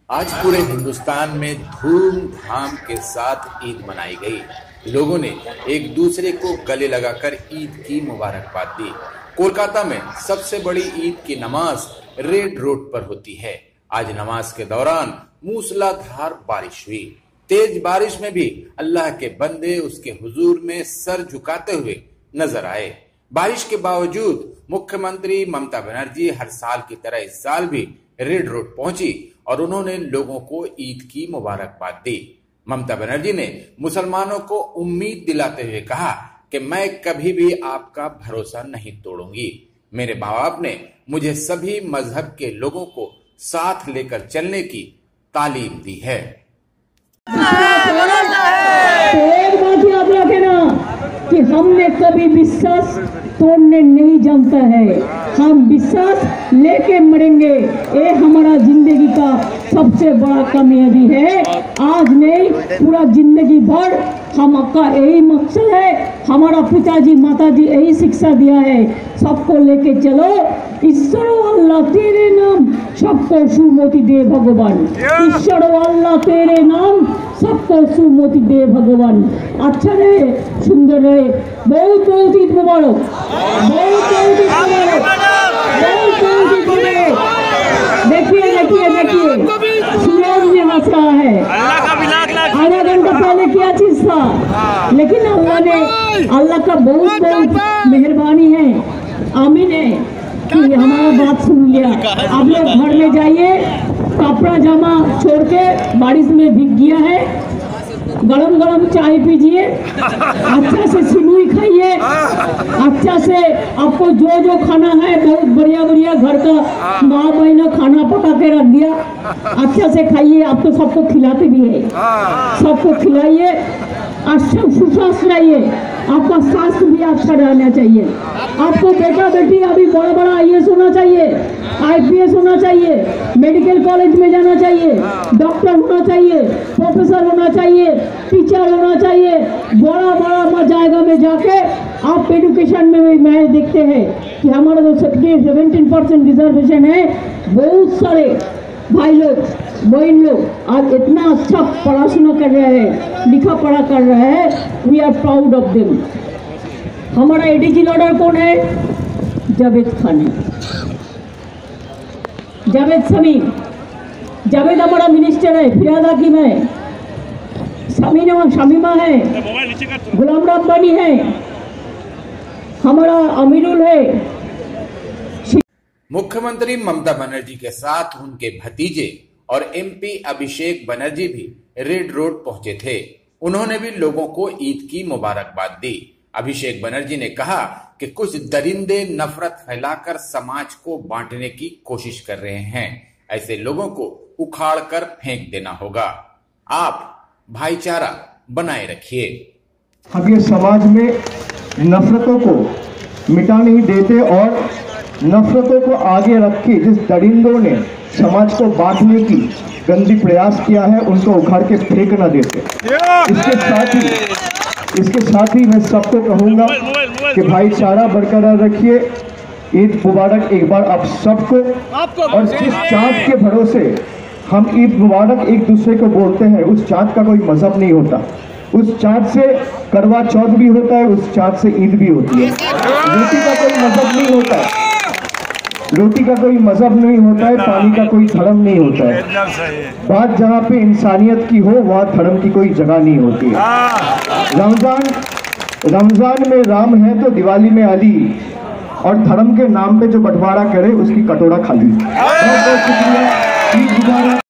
आज पूरे हिंदुस्तान में धूमधाम के साथ ईद मनाई गई। लोगों ने एक दूसरे को गले लगाकर ईद की मुबारकबाद दी। कोलकाता में सबसे बड़ी ईद की नमाज रेड रोड पर होती है। आज नमाज के दौरान मूसलाधार बारिश हुई। तेज बारिश में भी अल्लाह के बंदे उसके हुजूर में सर झुकाते हुए नजर आए। बारिश के बावजूद मुख्यमंत्री ममता बनर्जी हर साल की तरह इस साल भी रेड रोड पहुंची और उन्होंने लोगों को ईद की मुबारकबाद दी। ममता बनर्जी ने मुसलमानों को उम्मीद दिलाते हुए कहा कि मैं कभी भी आपका भरोसा नहीं तोड़ूंगी। मेरे माँ बाप ने मुझे सभी मजहब के लोगों को साथ लेकर चलने की तालीम दी है। तो एक बात याद रखना कि हमने कभी विश्वास तोड़ने नहीं जानता है, हम विश्वास लेके मरेंगे। ये हमारा जिंदगी का सबसे बड़ा कामयाबी है। आज नहीं, पूरा जिंदगी भर हमका यही मकसद है। हमारा पिताजी माताजी यही शिक्षा दिया है, सबको लेके चलो। ईश्वर अल्लाह तेरे नाम सबको सुमति दे भगवान। ईश्वर अल्लाह तेरे नाम सबको सुमति दे भगवान। अच्छा रहे, सुंदर रहे। बहुत बहुत ईद मुबारक, बहुत बहुत ईद मुबारक, बहुत बहुत ईद मुबारक। देखिए देखिए देखिए, सूरज ने हंस रहा है। आधा घंटा पहले क्या चीज था, लेकिन अल्लाह का बहुत बहुत मेहरबानी है, आमीन है कि हमारा बात सुन लिया। आप लोग घर में जाइए, कपड़ा जमा छोड़ के, बारिश में भीग गया है, गरम गरम चाय पीजिए, अच्छा से सिनुई खाइए, अच्छा से आपको जो जो खाना है बहुत बढ़िया बढ़िया घर का माँ बहना खाना पका के रख दिया, अच्छा से खाइए। आप तो सबको खिलाते भी है, सबको खिलाइए, अच्छा सुस्वास्थ्य रहिए। आपका स्वास्थ्य भी अच्छा रहना चाहिए। आपको बेटा बेटी अभी बड़ा बड़ा IAS होना चाहिए, IPS होना चाहिए, मेडिकल कॉलेज में जाना चाहिए, डॉक्टर होना चाहिए, प्रोफेसर होना चाहिए, टीचर होना चाहिए। बड़ा बड़ा जाएगा में जाके आप एजुकेशन में भी मैं देखते हैं कि हमारा जो 17% रिजर्वेशन है, बहुत सारे भाई लोग बहन लोग आज इतना अच्छा पढ़ाशुना कर रहे हैं, लिखा पढ़ा कर रहे हैं। We are proud of them. हमारा ADG लॉर्डर कौन है? जावेद खान है, जावेद समीम। जावेद हमारा मिनिस्टर है, फिराद हाकिम है, शमीमा है, गुलाम रब्बानी है, हमारा अमीरुल है। मुख्यमंत्री ममता बनर्जी के साथ उनके भतीजे और MP अभिषेक बनर्जी भी रेड रोड पहुंचे थे। उन्होंने भी लोगों को ईद की मुबारकबाद दी। अभिषेक बनर्जी ने कहा कि कुछ दरिंदे नफरत फैलाकर समाज को बांटने की कोशिश कर रहे हैं। ऐसे लोगों को उखाड़ कर फेंक देना होगा। आप भाईचारा बनाए रखिए। हम ये समाज में नफरतों को मिटा नहीं देते और नफरतों को आगे रख के जिस दरिंदों ने समाज को बांटने की गंदी प्रयास किया है, उनको उखाड़ के फेंक न देते। इसके साथ ही मैं सबको कहूंगा कि भाईचारा बरकरार रखिए। ईद मुबारक एक बार आप सबको। और जिस चाँद के भरोसे हम ईद मुबारक एक दूसरे को बोलते हैं, उस चाँद का कोई मजहब नहीं होता। उस चाँद से करवा चौथ भी होता है, उस चाँद से ईद भी होती है। रोटी का कोई मजहब नहीं होता है, रोटी का कोई मजहब नहीं होता है, पानी का कोई धर्म नहीं होता है। बात जहाँ पे इंसानियत की हो, वहाँ धर्म की कोई जगह नहीं होती है। रमजान में राम है तो दिवाली में अली, और धर्म के नाम पे जो बंटवारा करे उसकी कटोरा खाली। बहुत बहुत शुक्रिया। ईद मुबारक।